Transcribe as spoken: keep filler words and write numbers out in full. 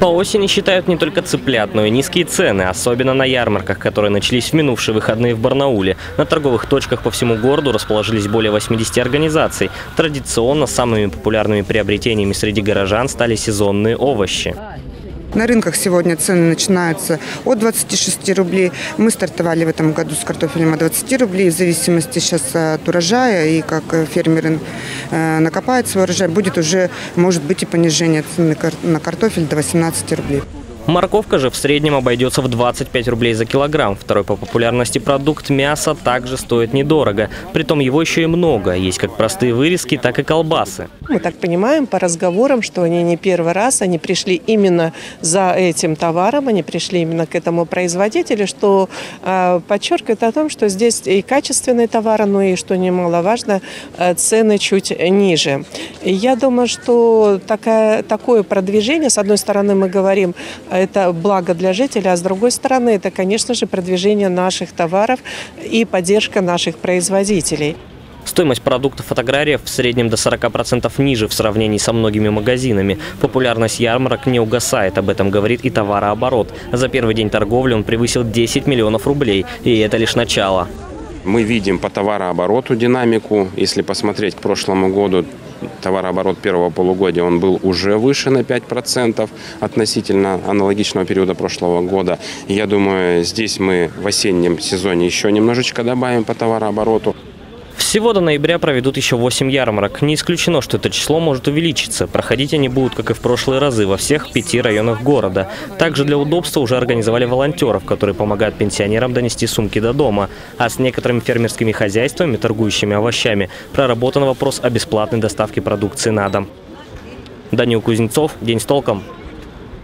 По осени считают не только цыплят, но и низкие цены, особенно на ярмарках, которые начались в минувшие выходные в Барнауле. На торговых точках по всему городу расположились более восьмидесяти организаций. Традиционно самыми популярными приобретениями среди горожан стали сезонные овощи. На рынках сегодня цены начинаются от двадцати шести рублей. Мы стартовали в этом году с картофелем от двадцати рублей. В зависимости сейчас от урожая и как фермеры накопают свой урожай, будет уже, может быть, и понижение цены на картофель до восемнадцати рублей. Морковка же в среднем обойдется в двадцать пять рублей за килограмм. Второй по популярности продукт мяса также стоит недорого. Притом его еще и много. Есть как простые вырезки, так и колбасы. Мы так понимаем по разговорам, что они не первый раз, они пришли именно за этим товаром, они пришли именно к этому производителю, что э, подчеркивает о том, что здесь и качественный товар, но и, что немаловажно, э, цены чуть ниже. И я думаю, что такая, такое продвижение, с одной стороны, мы говорим, это благо для жителей, а с другой стороны, это, конечно же, продвижение наших товаров и поддержка наших производителей. Стоимость продуктов от аграриев в среднем до сорока процентов ниже в сравнении со многими магазинами. Популярность ярмарок не угасает, об этом говорит и товарооборот. За первый день торговли он превысил десять миллионов рублей, и это лишь начало. Мы видим по товарообороту динамику. Если посмотреть к прошлому году, товарооборот первого полугодия он был уже выше на пять процентов относительно аналогичного периода прошлого года. И я думаю, здесь мы в осеннем сезоне еще немножечко добавим по товарообороту. Всего до ноября проведут еще восемь ярмарок. Не исключено, что это число может увеличиться. Проходить они будут, как и в прошлые разы, во всех пяти районах города. Также для удобства уже организовали волонтеров, которые помогают пенсионерам донести сумки до дома. А с некоторыми фермерскими хозяйствами, торгующими овощами, проработан вопрос о бесплатной доставке продукции на дом. Данил Кузнецов, День с толком.